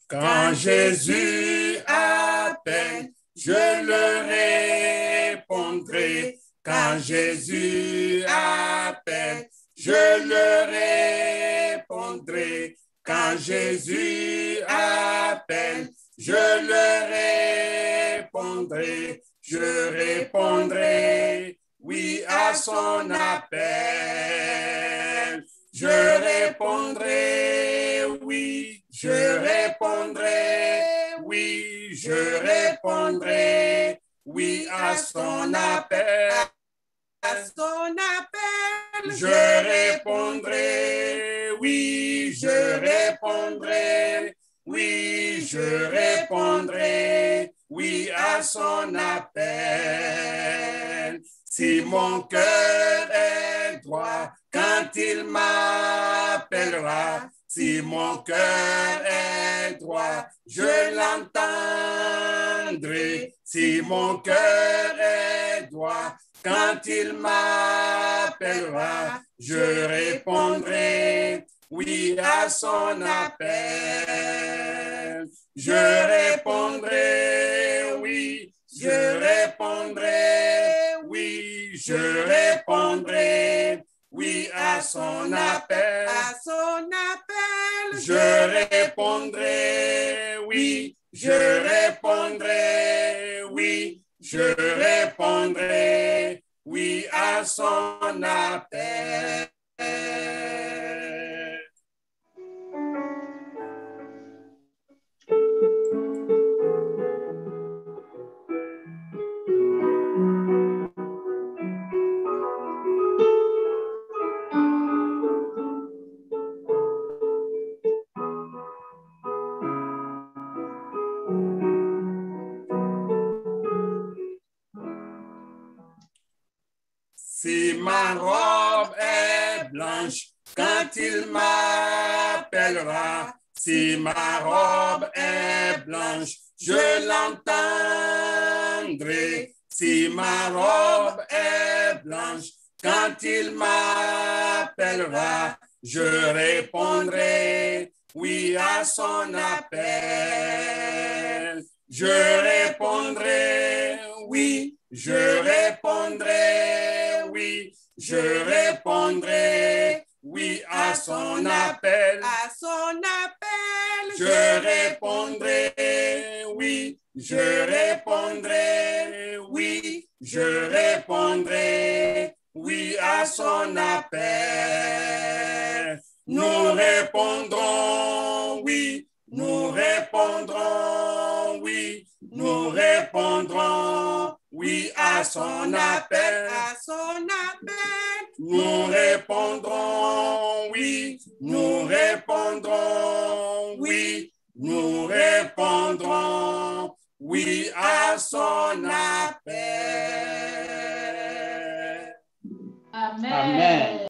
Quand Jésus appelle, je le répondrai. Quand Jésus appelle, je le répondrai. Quand Jésus appelle, je le répondrai. Je répondrai, oui, à son appel. Je répondrai, oui, je répondrai, oui, je répondrai, oui, à son appel. À son appel, Je répondrai, oui, je répondrai, oui, je répondrai, oui, à son appel. Si mon cœur est droit quand il m'appellera, si mon cœur est droit, je l'entendrai. Si mon cœur est droit, quand il m'appellera, je répondrai, oui, à son appel. Je répondrai, oui, je répondrai, oui, je répondrai, oui, à son appel. à son appel, Je répondrai, oui, je répondrai, oui, je répondrai, oui, à son appel. Si ma robe est blanche, quand il m'appellera, si ma robe est blanche, je l'entendrai. Si ma robe est blanche, quand il m'appellera, je répondrai, oui, à son appel. Je répondrai, oui, je répondrai, oui, je répondrai, oui, à son appel. à son appel, Je répondrai, oui, je répondrai, oui, je répondrai, oui, à son appel. Nous répondrons, oui, nous répondrons, oui, nous répondrons, oui, à son appel. à son appel, Nous répondrons, oui, nous répondrons, oui, nous répondrons, oui, à son appel. Amen. Amen.